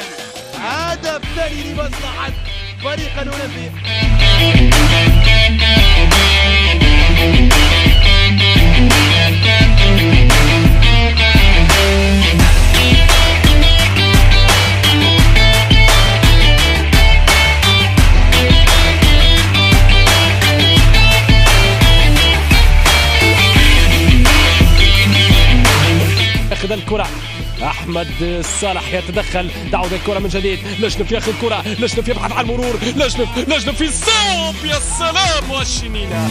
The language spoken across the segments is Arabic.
هدف ثاني لمصلحة فريق الأولمبي. ياخذ الكرة احمد صالح يتدخل، تعود الكرة من جديد، لجنف ياخذ الكرة، لجنف يبحث عن المرور، لجنف يصوب، يا سلام والشنينة.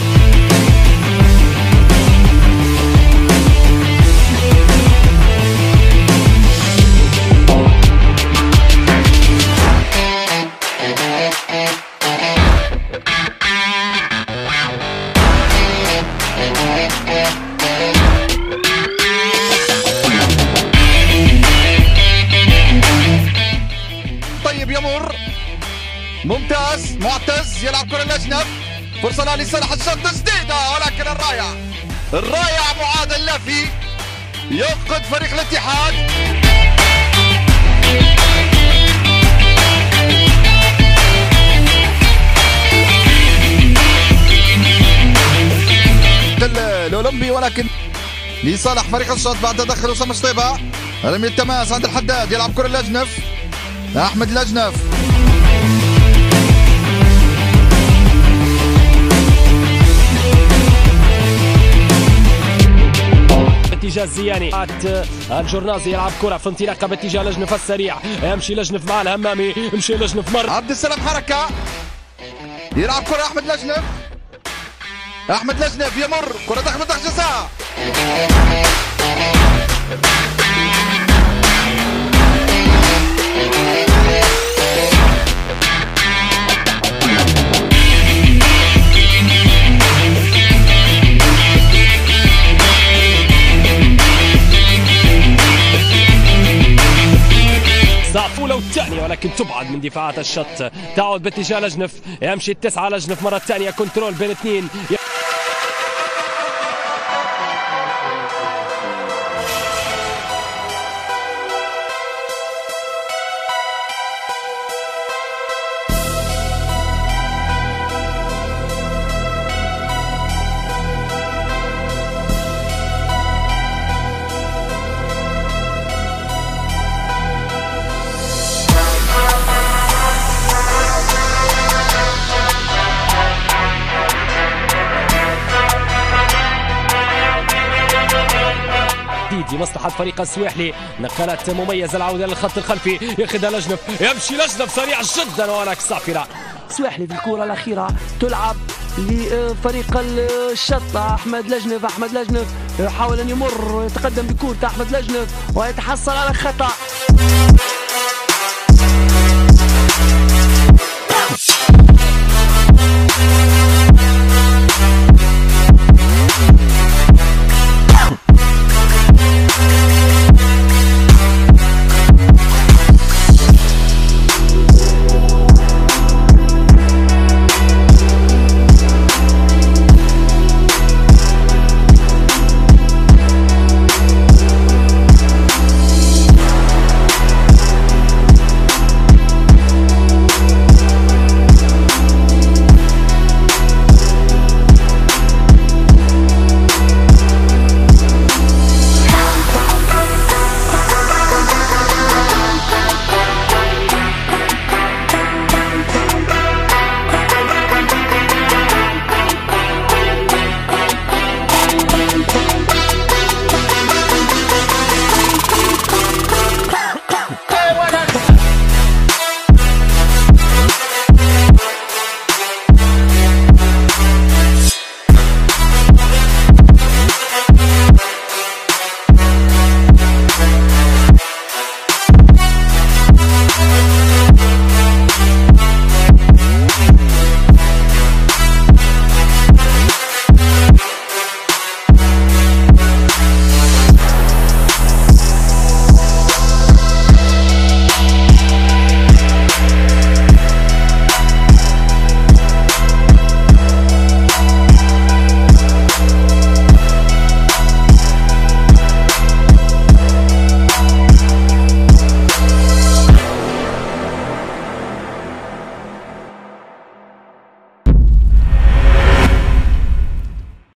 يمر ممتاز، معتز يلعب كرة الأجنب، فرصة لصالح الشد جديدة، ولكن الرائع معاذ اللافي يفقد فريق الاتحاد. الأولمبي ولكن لصالح فريق الشط بعد تدخل أسامة شطيبة. رمي التماس عند الحداد، يلعب كرة الأجنب أحمد الأجنف. اتجاه الزياني، الجرنازي يلعب كرة في انطلاقة باتجاه لجنف السريع، يمشي لجنف مع الهمامي، يمشي لجنف مر، عبد السلام حركة يلعب كرة أحمد الأجنف، أحمد الأجنف يمر كرة داخل منطقة جزاء. الأولى والثانية ولكن تبعد من دفاعات الشط، تعود باتجاه لجنف، يمشي التسعة لجنف مرة ثانية، كنترول بين اثنين. مصلحة فريق السويحلي، نقلات مميزة، العودة للخط الخلفي، ياخذها لجنف، يمشي لجنف سريع جدا وهناك صافرة. سويحلي في الكرة الأخيرة تلعب لفريق الشط، أحمد لجنف يحاول أن يمر ويتقدم بكرة أحمد لجنف ويتحصل على خطأ.